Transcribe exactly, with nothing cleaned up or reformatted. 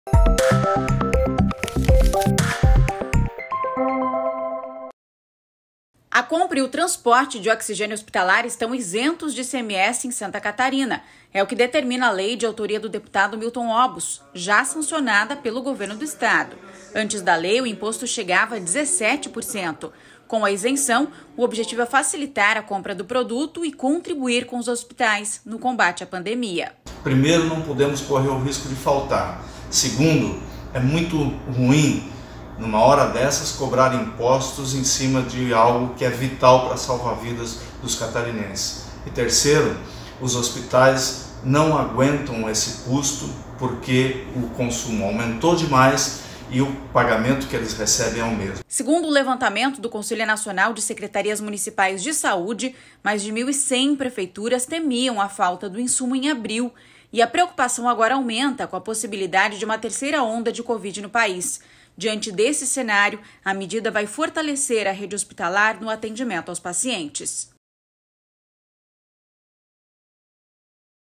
A compra e o transporte de oxigênio hospitalar estão isentos de I C M S em Santa Catarina. É o que determina a lei de autoria do deputado Milton Obus, já sancionada pelo governo do estado. Antes da lei, o imposto chegava a dezessete por cento. Com a isenção, o objetivo é facilitar a compra do produto e contribuir com os hospitais no combate à pandemia. Primeiro, não podemos correr o risco de faltar. Segundo, é muito ruim, numa hora dessas, cobrar impostos em cima de algo que é vital para salvar vidas dos catarinenses. E terceiro, os hospitais não aguentam esse custo porque o consumo aumentou demais e o pagamento que eles recebem é o mesmo. Segundo o levantamento do Conselho Nacional de Secretarias Municipais de Saúde, mais de mil e cem prefeituras temiam a falta do insumo em abril. E a preocupação agora aumenta com a possibilidade de uma terceira onda de Covid no país. Diante desse cenário, a medida vai fortalecer a rede hospitalar no atendimento aos pacientes.